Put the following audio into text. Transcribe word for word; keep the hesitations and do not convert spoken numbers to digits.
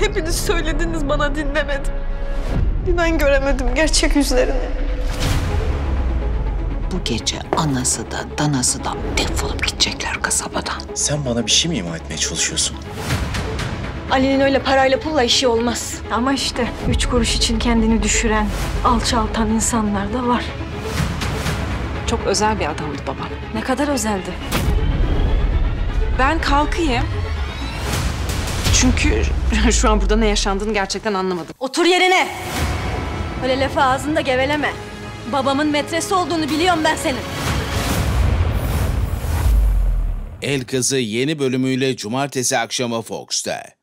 Hepiniz söylediniz, bana dinlemedim. Ben göremedim gerçek yüzlerini. Bu gece anası da danası da defolup gidecekler kasabadan. Sen bana bir şey mi ima etmeye çalışıyorsun? Ali'nin öyle parayla pulla işi olmaz. Ama işte üç kuruş için kendini düşüren, alçaltan insanlar da var. Çok özel bir adamdı babam. Ne kadar özeldi. Ben kalkayım. Çünkü şu an burada ne yaşandığını gerçekten anlamadım. Otur yerine. Öyle lafı ağzında geveleme. Babamın metresi olduğunu biliyorum ben senin. El Kızı yeni bölümüyle cumartesi akşamı Fox'ta.